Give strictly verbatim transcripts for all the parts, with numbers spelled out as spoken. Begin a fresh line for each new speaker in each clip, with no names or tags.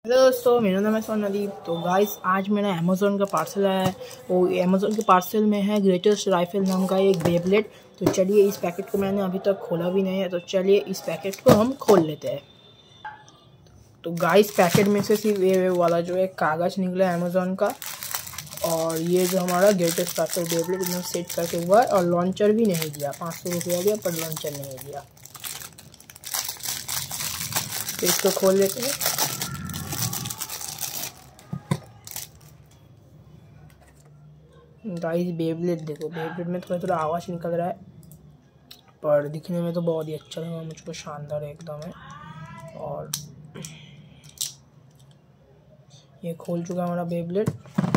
Hello दोस्तों, मेरा नाम है सोनदीप। तो गाइस आज मेरा अमेज़ोन का पार्सल आया है। वो अमेज़ोन के पार्सल में है ग्रेटेस्ट राइफल नाम का एक बेब्लेड। तो चलिए, इस पैकेट को मैंने अभी तक खोला भी नहीं है, तो चलिए इस पैकेट को हम खोल लेते हैं। तो गाइस पैकेट में से सिर्फ ये वाला जो है कागज़ निकला है अमेज़ोन का, और ये जो हमारा ग्रेटेस्ट राइफल बेब्लेड एकदम सेट करके हुआ है, और लॉन्चर भी नहीं दिया। पाँच सौ रुपया दिया पर लॉन्चर नहीं दिया। तो इसको खोल लेते हैं। गाइस बेब्लेड देखो, बेब्लेड में थोड़ा थोड़ा आवाज़ निकल रहा है, पर दिखने में तो बहुत ही अच्छा लगा मुझको, शानदार है एकदम है। और ये खोल चुका है हमारा बेब्लेड।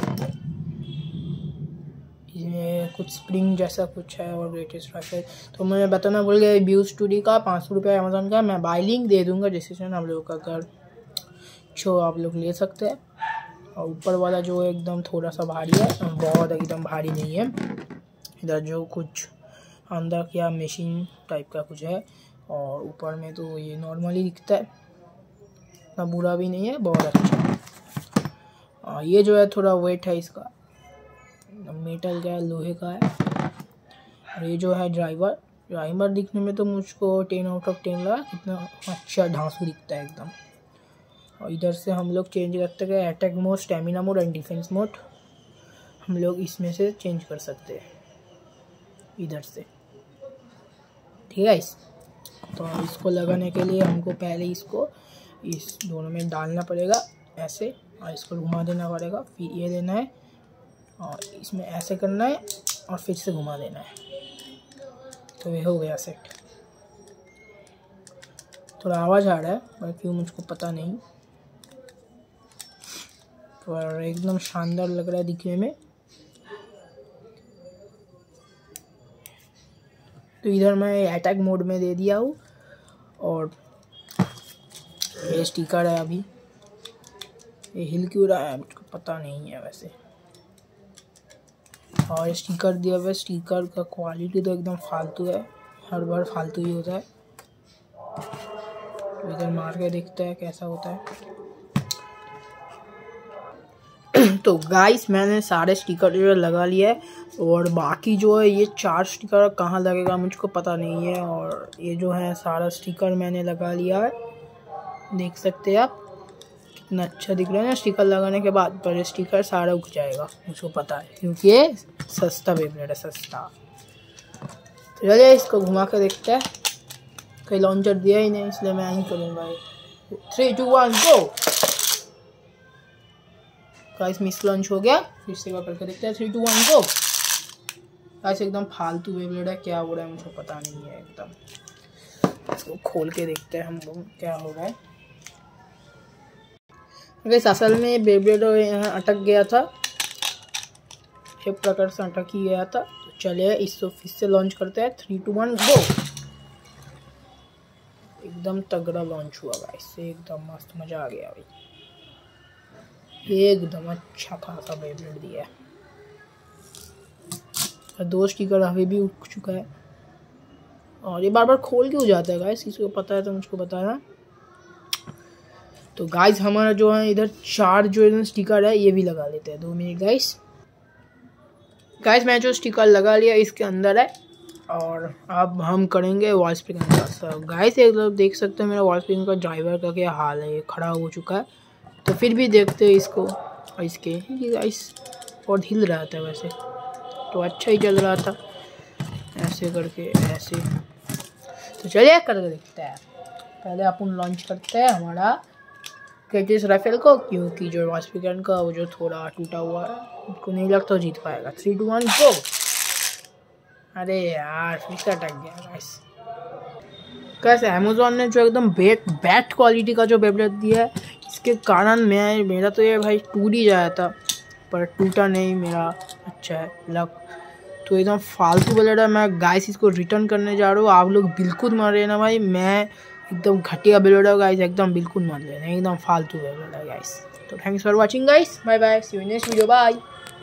इसमें कुछ स्प्रिंग जैसा कुछ है और ग्रेटेस्ट राइफल। तो मैं बताना भूल गया, व्यू स्टूडियो का पाँच सौ रुपये अमेज़ोन का। मैं बाय लिंक दे दूँगा डिस्क्रिप्शन, आप लोगों का अगर छो आप लोग ले सकते हैं। और ऊपर वाला जो एकदम थोड़ा सा भारी है, बहुत एकदम भारी नहीं है। इधर जो कुछ अंदर क्या मशीन टाइप का कुछ है, और ऊपर में तो ये नॉर्मली दिखता है, इतना बुरा भी नहीं है, बहुत अच्छा है। और ये जो है थोड़ा वेट है इसका, मेटल का है, लोहे का है। और ये जो है ड्राइवर ड्राइवर दिखने में तो मुझको टेन आउट ऑफ टेन लगा, कितना अच्छा ढांसू दिखता है एकदम। और इधर से हम लोग चेंज करते हैं attack mode, stamina mode and defence mode. हम लोग इसमें से चेंज कर सकते हैं इधर से, ठीक है। इस तो इसको लगाने के लिए हमको पहले इसको इस दोनों में डालना पड़ेगा ऐसे, और इसको घुमा देना पड़ेगा। फिर ये देना है और इसमें ऐसे करना है और फिर से घुमा देना है। तो ये हो गया सेट। थोड़ा आवाज़ आ रहा है पर क्यों मुझको पता नहीं, पर एकदम शानदार लग रहा है दिखने में। तो इधर मैं अटैक मोड में दे दिया हूँ, और ये स्टिकर है। अभी ये हिल क्यों रहा है मुझको पता नहीं है वैसे। और स्टिकर दिया हुआ है, स्टिकर का क्वालिटी तो एकदम फालतू है, हर बार फालतू ही होता है। तो इधर मार के देखते हैं कैसा होता है। तो गाइस मैंने सारे स्टिकर जो लगा लिए है, और बाकी जो है ये चार स्टिकर कहाँ लगेगा मुझको पता नहीं है। और ये जो है सारा स्टिकर मैंने लगा लिया है, देख सकते हैं आप कितना अच्छा दिख रहा है ना स्टिकर लगाने के बाद। पर स्टिकर सारा उग जाएगा मुझको पता है, क्योंकि ये सस्ता बेब्लेड है, सस्ता। तो चलिए इसको घुमा कर देखते हैं। कोई लॉन्चर दिया ही नहीं, इसलिए मैं यही करूँगा। Three two one go. Guys miss launch हो गया, फिर से करके देखते हैं। Three two one go. Guys एकदम फालतू बेब्लेड है, क्या हो रहा है मुझको पता नहीं है एकदम। इसको खोल के देखते हैं हम लोग क्या हो रहा है। गाइस असल में बेब्लेड यहाँ अटक गया था, एक प्रकार से अटक ही गया था। तो चलिए इसको फिर से लॉन्च करते हैं। Three two one go. एकदम तगड़ा लॉन्च हुआ गाइस, एकदम मस्त, मजा आ गया भाई, एकदम अच्छा खासा बेब्लेड दिया है। दो स्टिकर अभी भी उग चुका है, और ये बार बार खोल के हो जाता है गाइस, किसी को पता है तो मुझको बताना। तो गाइस हमारा जो है इधर चार जो स्टिकर है ये भी लगा लेते हैं। दो मिनट गाइस। गाइस मैं जो स्टिकर लगा लिया इसके अंदर है, और अब हम करेंगे वॉल स्प्रिंग का। तो गाइस एक लोग देख सकते हैं मेरा वॉल स्प्रिंग का ड्राइवर का क्या हाल है, ये खड़ा हो चुका है। तो फिर भी देखते हैं इसको, और इसके ये गाइस बहुत हिल रहा था वैसे, तो अच्छा ही चल रहा था ऐसे करके ऐसे। तो चलिए करके देखते हैं। पहले अपन लॉन्च करते हैं हमारा ग्रेटेस्ट राइफल को, क्योंकि जो वॉल स्पीकर का वो जो थोड़ा टूटा हुआ है उसको नहीं लगता जीत पाएगा। Three two one go. अरे यार फिर से अटक गया गाइस। कैसे अमेज़ॉन ने जो एकदम बेट बैट क्वालिटी का जो बेब्लेड दिया है, इसके कारण मैं मेरा तो ये भाई टूट ही जाया था, पर टूटा नहीं मेरा, अच्छा है लक। तो एकदम फालतू बेब्लेड है, मैं गाइस इसको रिटर्न करने जा रहा हूँ। आप लोग बिल्कुल मत लेना भाई, मैं एकदम घटिया बेब्लेड है गाइस, एकदम बिल्कुल मत लेना, एकदम फालतू बेब्लेड है गाइस। तो thanks for watching guys, bye bye, see you next video, bye.